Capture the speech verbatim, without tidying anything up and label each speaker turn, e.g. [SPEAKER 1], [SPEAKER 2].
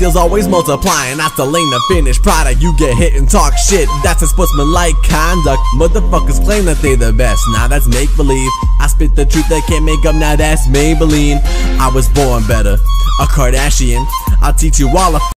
[SPEAKER 1] deals always multiplying. That's the lane to finish product. You get hit and talk shit, that's a sportsmanlike conduct. Motherfuckers claim that they the best, now that's make-believe. I spit the truth they can't make up, now that's Maybelline. I was born better, a Kardashian. I'll teach you all a